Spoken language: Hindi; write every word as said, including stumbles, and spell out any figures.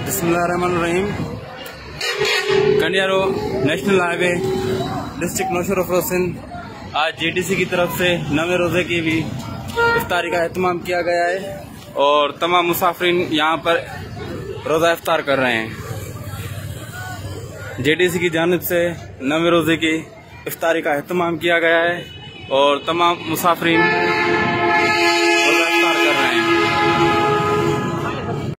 बिस्मिल्लाहिर्रहमानिर्रहीम। Kandiaro national highway district Naushahro Feroze. आज जेडीसी की तरफ से नवे रोजे की भी इफ्तारी का एहतमाम किया गया है और तमाम मुसाफिरीन यहाँ पर रोजा इफ्तार कर रहे हैं। जेडीसी की जानिब से नवे रोजे की इफ्तारी का एहतमाम किया गया है और तमाम मुसाफिरीन